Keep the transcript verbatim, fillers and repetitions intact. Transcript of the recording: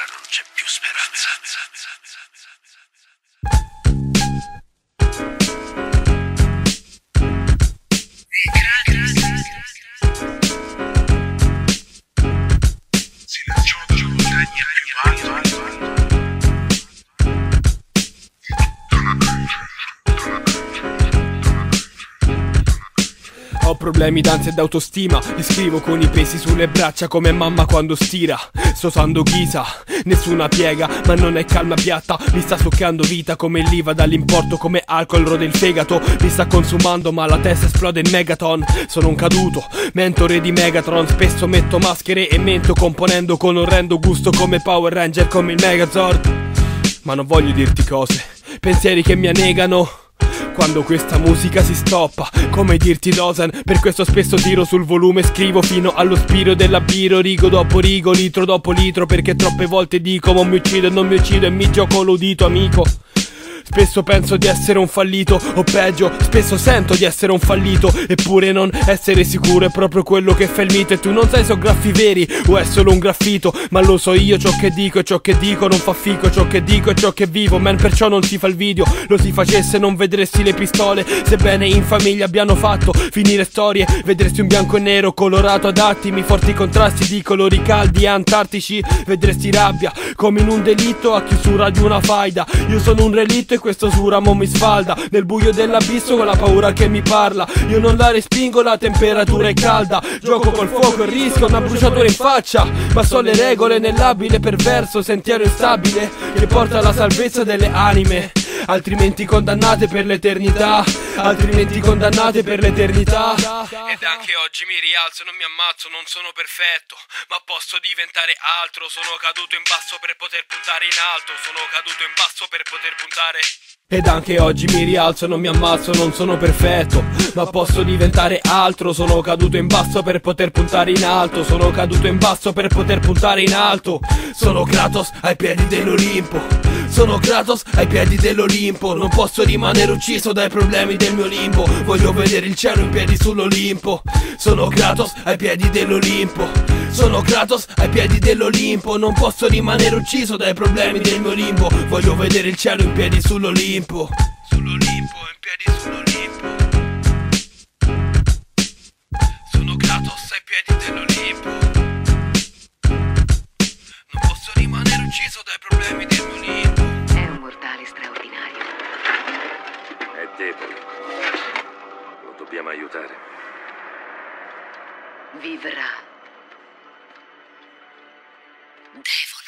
ora non c'è più speranza. Silenzioso, montagna più alto. Ho problemi d'ansia ed autostima, mi scrivo con i pesi sulle braccia come mamma quando stira. Sto usando ghisa, nessuna piega, ma non è calma piatta. Mi sta succhiando vita come l'I V A dall'importo, come alcol rode il fegato. Mi sta consumando ma la testa esplode in megaton. Sono un caduto, mentore di Megatron. Spesso metto maschere e mento componendo con orrendo gusto come Power Ranger, come il Megazord. Ma non voglio dirti cose, pensieri che mi annegano quando questa musica si stoppa, come dirti Dosen. Per questo spesso tiro sul volume, scrivo fino allo spiro della biro, rigo dopo rigo, litro dopo litro, perché troppe volte dico ma mi uccido e non mi uccido e mi gioco l'udito, amico. Spesso penso di essere un fallito, o peggio, spesso sento di essere un fallito. Eppure non essere sicuro è proprio quello che fa il mito. E tu non sai se ho graffi veri o è solo un graffito, ma lo so io ciò che dico e ciò che dico non fa fico. Ciò che dico e ciò che vivo, man, perciò non si fa il video. Lo si facesse non vedresti le pistole, sebbene in famiglia abbiano fatto finire storie. Vedresti un bianco e nero colorato ad attimi, forti contrasti di colori caldi e antartici. Vedresti rabbia come in un delitto a chiusura di una faida. Io sono un relitto e questo suramo mi sfalda nel buio dell'abisso con la paura che mi parla. Io non la respingo, la temperatura è calda. Gioco col fuoco e rischio una bruciatura in faccia, ma so le regole nell'abile perverso sentiero instabile che porta alla salvezza delle anime, altrimenti condannate per l'eternità, altrimenti condannate per l'eternità. Ed anche oggi mi rialzo, non mi ammazzo, non sono perfetto, ma posso diventare altro. Sono caduto in basso per poter puntare in alto, sono caduto in basso per poter puntare. Ed anche oggi mi rialzo, non mi ammazzo, non sono perfetto, ma posso diventare altro. Sono caduto in basso per poter puntare in alto, sono caduto in basso per poter puntare in alto. Sono Kratos ai piedi dell'Olimpo, sono Kratos ai piedi dell'Olimpo. Non posso rimanere ucciso dai problemi del mio limbo, voglio vedere il cielo in piedi sull'Olimpo. Sono Kratos ai piedi dell'Olimpo, sono Kratos ai piedi dell'Olimpo. Non posso rimanere ucciso dai problemi del mio limbo, voglio vedere il cielo in piedi sull'Olimpo. Sull'Olimpo, in piedi sull'Olimpo. Sono Kratos ai piedi dell'Olimpo. Non posso rimanere ucciso dai problemi del mio limbo. È un mortale straordinario. È debole. Lo dobbiamo aiutare. Vivrà. Devo